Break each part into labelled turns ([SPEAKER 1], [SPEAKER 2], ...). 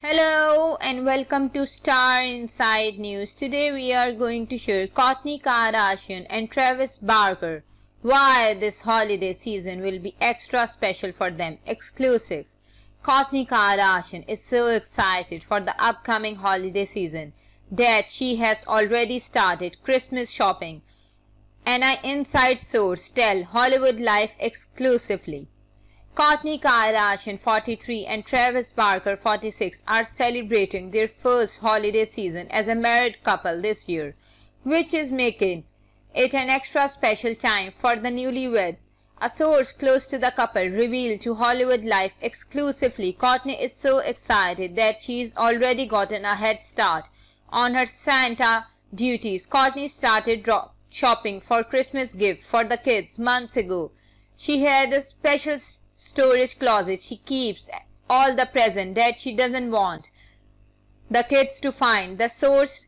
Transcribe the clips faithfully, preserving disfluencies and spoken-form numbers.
[SPEAKER 1] Hello and welcome to Star Inside News. Today we are going to share Kourtney Kardashian and Travis Barker why this holiday season will be extra special for them. Exclusive. Kourtney Kardashian is so excited for the upcoming holiday season that she has already started Christmas shopping. And an inside source tell Hollywood Life exclusively. Kourtney Kardashian, forty-three, and Travis Barker, forty-six, are celebrating their first holiday season as a married couple this year, which is making it an extra special time for the newlywed. A source close to the couple revealed to Hollywood Life exclusively Kourtney is so excited that she's already gotten a head start on her Santa duties. Kourtney started shopping for Christmas gifts for the kids months ago. She had a special storage closet she keeps all the presents that she doesn't want the kids to find, the source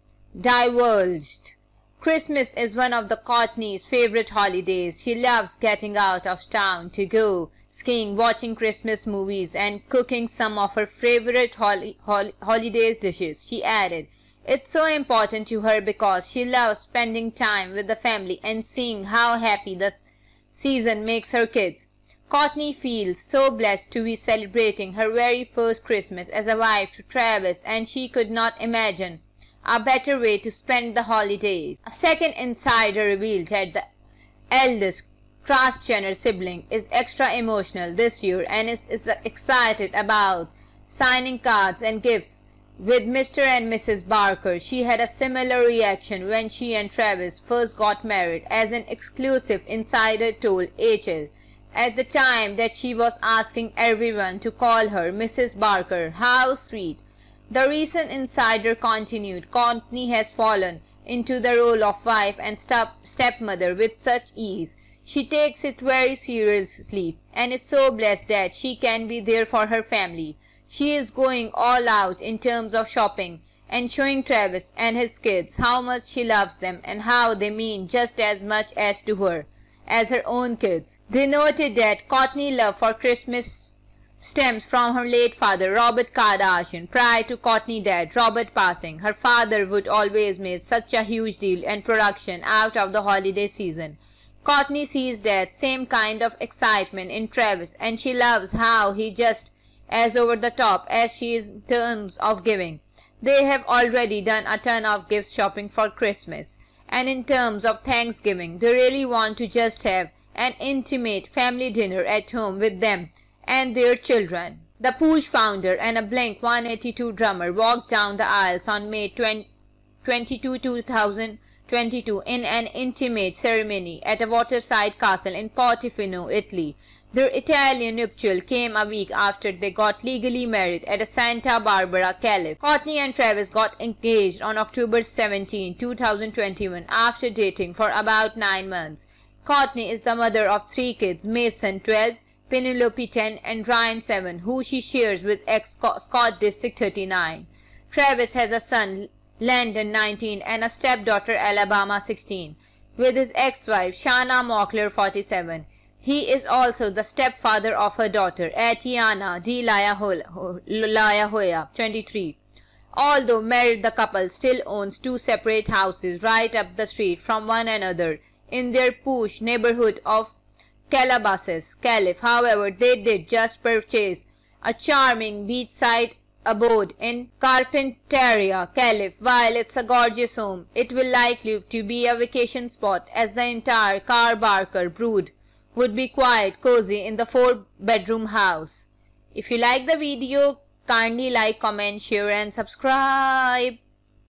[SPEAKER 1] divulged. Christmas is one of the Kourtney's favorite holidays. She loves getting out of town to go skiing, watching Christmas movies, and cooking some of her favorite holi hol holidays dishes. She added, it's so important to her because she loves spending time with the family and seeing how happy the season makes her kids. Kourtney feels so blessed to be celebrating her very first Christmas as a wife to Travis, and she could not imagine a better way to spend the holidays. A second insider revealed that the eldest Kris Jenner sibling is extra emotional this year and is, is excited about signing cards and gifts with Mister and Missus Barker. She had a similar reaction when she and Travis first got married, as an exclusive insider told H L. At the time that she was asking everyone to call her Missus Barker. How sweet. The recent insider continued, Kourtney has fallen into the role of wife and step stepmother with such ease. She takes it very seriously and is so blessed that she can be there for her family. She is going all out in terms of shopping and showing Travis and his kids how much she loves them and how they mean just as much as to her as her own kids. They noted that Kourtney's love for Christmas stems from her late father, Robert Kardashian. Prior to Kourtney's dad, Robert, passing, her father would always make such a huge deal and production out of the holiday season. Kourtney sees that same kind of excitement in Travis, and she loves how he just as over the top as she is in terms of giving. They have already done a ton of gift shopping for Christmas. And in terms of Thanksgiving, they really want to just have an intimate family dinner at home with them and their children. The Push founder and a Blink one eighty-two drummer walked down the aisles on May twenty-second, two thousand twenty-two in an intimate ceremony at a waterside castle in Portofino, Italy. Their Italian nuptial came a week after they got legally married at a Santa Barbara, California. Kourtney and Travis got engaged on October seventeenth, two thousand twenty-one after dating for about nine months. Kourtney is the mother of three kids, Mason, twelve, Penelope, ten, and Ryan, seven, who she shares with ex-Scott Disick, thirty-nine. Travis has a son, Landon, nineteen, and a stepdaughter, Alabama, sixteen, with his ex-wife, Shanna Mockler, forty-seven. He is also the stepfather of her daughter, Atiana De La Hoya, twenty-three. Although married, the couple still owns two separate houses right up the street from one another in their Push neighborhood of Calabasas, Calif. However, they did just purchase a charming beachside abode in Carpinteria, Calif. While it's a gorgeous home, it will likely to be a vacation spot, as the entire Car Barker brood would be quite cozy in the four-bedroom house. If you like the video, kindly like, comment, share and subscribe.